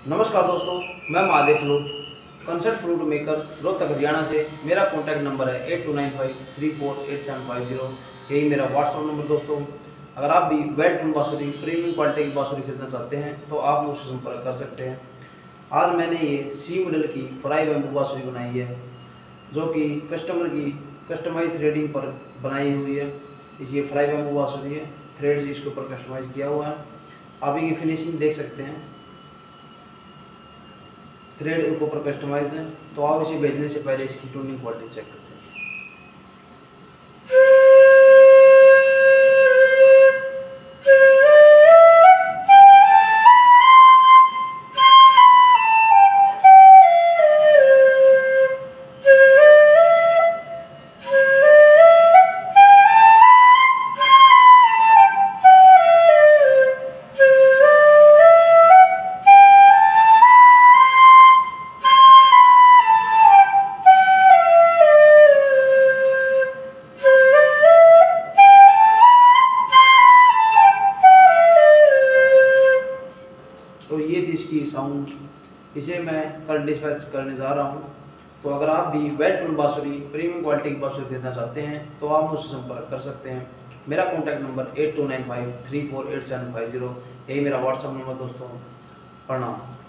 नमस्कार दोस्तों, मैं Mahadev flute concert flute maker Rohtak Haryana से। मेरा कॉन्टैक्ट नंबर है 8295348750। यही मेरा व्हाट्सअप नंबर दोस्तों। अगर आप भी वेल टून बांसुरी प्रीमियम क्वालिटी की बांसुरी खरीदना चाहते हैं तो आप मुझसे संपर्क कर सकते हैं। आज मैंने ये सी मॉडल की फ्राई बैम्बू बांसुरी बनाई है, जो कि कस्टमर की कस्टमाइज थ्रेडिंग पर बनाई हुई है। ये फ्राई बैम्बू बांसुरी है, थ्रेड्स इसके ऊपर कस्टमाइज किया हुआ है। आप इनकी फिनिशिंग देख सकते हैं, थ्रेड के ऊपर कस्टमाइज है। तो आप इसे भेजने से पहले इसकी ट्यूनिंग क्वालिटी चेक करते हैं। तो ये थी इसकी साउंड। इसे मैं कल डिस्पैच करने जा रहा हूँ। तो अगर आप भी वेल टून बांसुरी प्रीमियम क्वालिटी की बांसुरी खरीदना चाहते हैं तो आप मुझसे संपर्क कर सकते हैं। मेरा कॉन्टैक्ट नंबर 8295348750। यही मेरा व्हाट्सअप नंबर दोस्तों। प्रणाम।